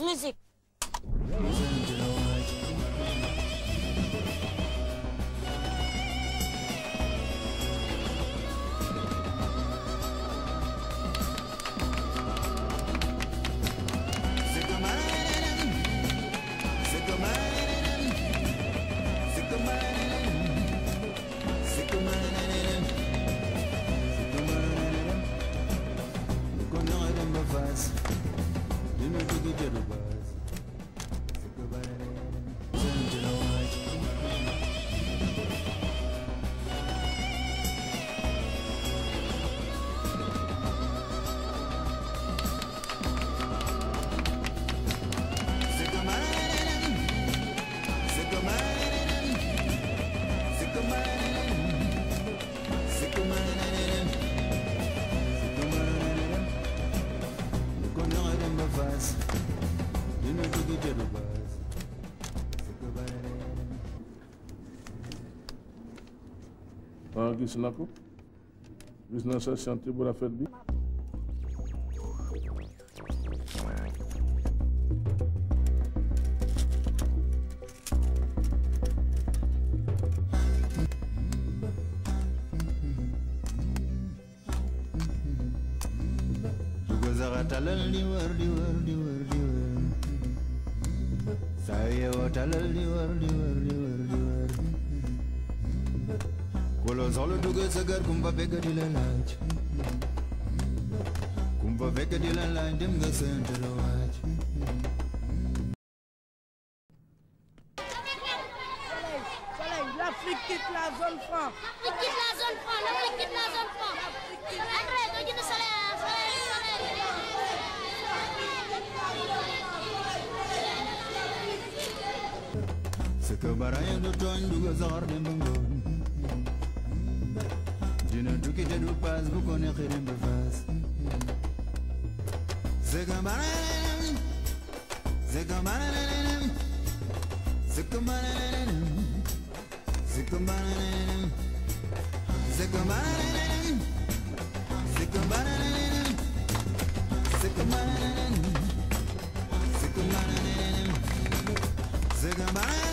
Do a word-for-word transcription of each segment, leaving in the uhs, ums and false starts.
Musique. ah gis na ko gis na sa chantier bu rafet bi. talal di wër di wër di wër di wër saa yeewoo talal di wër di wër di wër di wër ku la soxla duggee sa kër kumpa fekk di la laaj kumpa fekk di la laaj dem nga sant la waaj. L'Afrique quitte la zone franc. Il quitte la zone franc, l'Afrique quitte la zone franc. André, go quitte Soleil, Soleil, Soleil. C'est que baraya du tooñ du ko soxor dem ba ngoon dina tukki te du paas bu ko neexee dem ba faas. C'est que baraya c'est que baraya c'est que baraya c'est que baraya c'est que baraya c'est que baraya c'est que baraya c'est que baraya c'est que baraya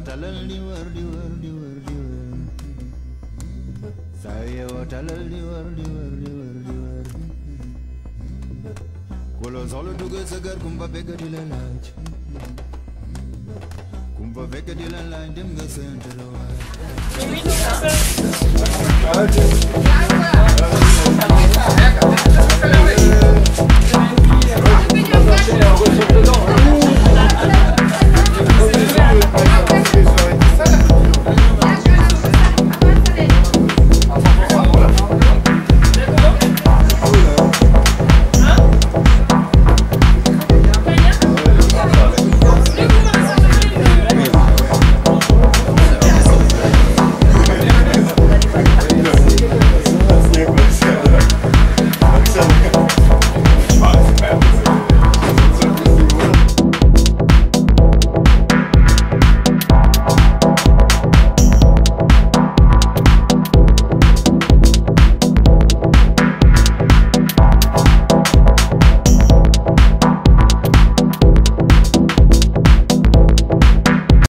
talal di wër di wër di wër di wër saa yeewoo talal di wër di wër di wër di wër ku la soxla dugal sa kër kumpa fekk di la laaj kumpa fekk di la laaj dem nga sant la waay Thank you.